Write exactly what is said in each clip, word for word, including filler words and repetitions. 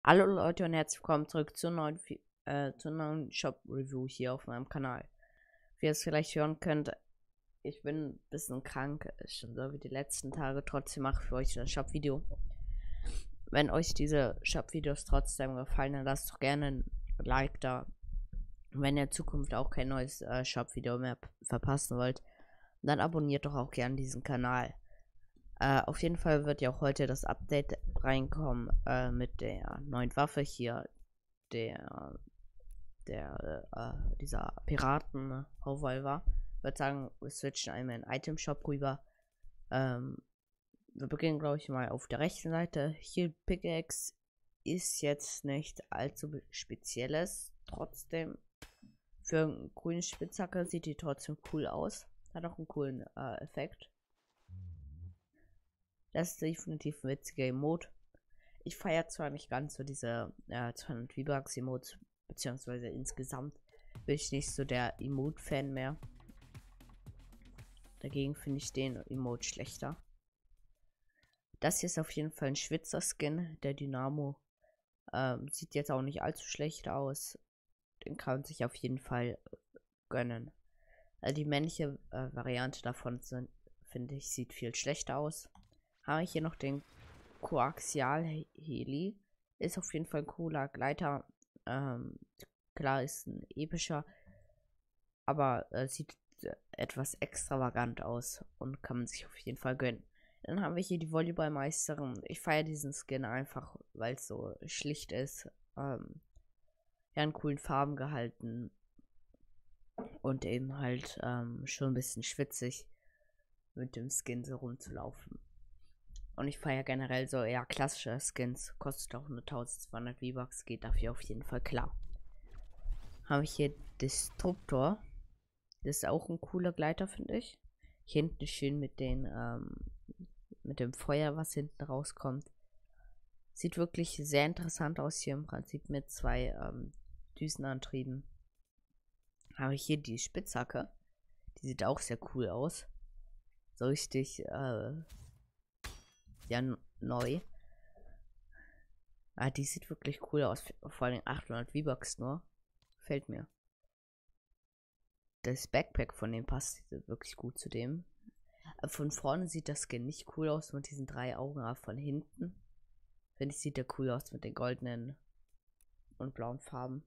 Hallo Leute und herzlich willkommen zurück zur neuen, äh, zur neuen Shop-Review hier auf meinem Kanal. Wie ihr es vielleicht hören könnt, ich bin ein bisschen krank, schon so wie die letzten Tage. Trotzdem mache ich für euch ein Shop-Video. Wenn euch diese Shop-Videos trotzdem gefallen, dann lasst doch gerne ein Like da. Und wenn ihr in Zukunft auch kein neues äh, Shop-Video mehr verpassen wollt, dann abonniert doch auch gerne diesen Kanal. Uh, auf jeden Fall wird ja auch heute das Update reinkommen uh, mit der neuen Waffe hier, der, der, uh, dieser Piraten-Revolver. Ich würde sagen, wir switchen einmal in den Item-Shop rüber. Um, wir beginnen, glaube ich, mal auf der rechten Seite. Hier Pickaxe ist jetzt nicht allzu spezielles. Trotzdem, für einen coolen Spitzhacke sieht die trotzdem cool aus. Hat auch einen coolen uh, Effekt. Das ist definitiv ein witziger Emote. Ich feiere zwar nicht ganz so diese äh, zweihundert V-Bucks Emotes, beziehungsweise insgesamt bin ich nicht so der Emote-Fan mehr. Dagegen finde ich den Emote schlechter. Das hier ist auf jeden Fall ein Schwitzer-Skin, der Dynamo. Ähm, sieht jetzt auch nicht allzu schlecht aus. Den kann man sich auf jeden Fall gönnen. Also die männliche äh, Variante davon, finde ich, sieht viel schlechter aus. Habe ich hier noch den Koaxial Heli. Ist auf jeden Fall ein cooler Gleiter. Ähm, klar ist ein epischer, aber äh, sieht etwas extravagant aus und kann man sich auf jeden Fall gönnen. Dann haben wir hier die Volleyballmeisterin. Ich feiere diesen Skin einfach, weil es so schlicht ist. Ähm, ja, in coolen Farben gehalten und eben halt ähm, schon ein bisschen schwitzig mit dem Skin so rumzulaufen. Und ich feiere generell so eher klassische Skins. Kostet auch nur eintausendzweihundert V-Bucks. Geht dafür auf jeden Fall klar. Habe ich hier Destructor. Das ist auch ein cooler Gleiter, finde ich. Hier hinten schön mit den, ähm, mit dem Feuer, was hinten rauskommt. Sieht wirklich sehr interessant aus hier im Prinzip mit zwei ähm, Düsenantrieben. Habe ich hier die Spitzhacke. Die sieht auch sehr cool aus. So richtig, äh, ja, neu. Ah, die sieht wirklich cool aus. Vor allem achthundert V-Bucks nur. Fällt mir. Das Backpack von dem passt wirklich gut zu dem. Von vorne sieht das Skin nicht cool aus mit diesen drei Augen, aber von hinten, finde ich, sieht der cool aus mit den goldenen und blauen Farben.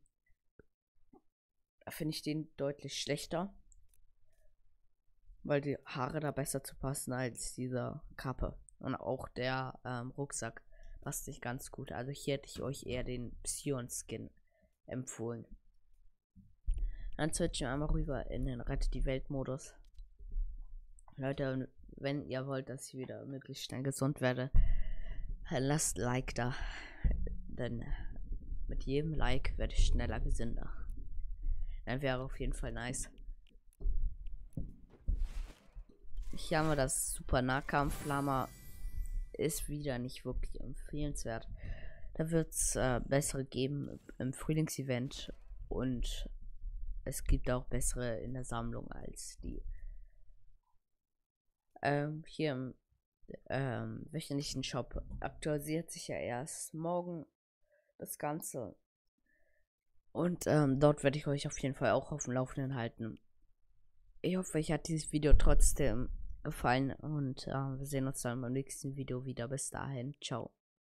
Da finde ich den deutlich schlechter, weil die Haare da besser zu passen als dieser Kappe. Und auch der ähm, Rucksack passt sich ganz gut. Also hier hätte ich euch eher den Psion-Skin empfohlen. Dann switchen wir einmal rüber in den Rette die Welt-Modus. Leute, wenn ihr wollt, dass ich wieder möglichst schnell gesund werde, lasst Like da. Denn mit jedem Like werde ich schneller gesünder. Dann wäre auf jeden Fall nice. Hier haben wir das Super Nahkampf-Lama. Ist wieder nicht wirklich empfehlenswert. Da wird es äh, bessere geben im Frühlingsevent und es gibt auch bessere in der Sammlung als die. Ähm, hier im ähm, wöchentlichen Shop aktualisiert sich ja erst morgen das Ganze. Und ähm, dort werde ich euch auf jeden Fall auch auf dem Laufenden halten. Ich hoffe, euch hat dieses Video trotzdem gefallen und äh, wir sehen uns dann beim nächsten Video wieder. Bis dahin, ciao.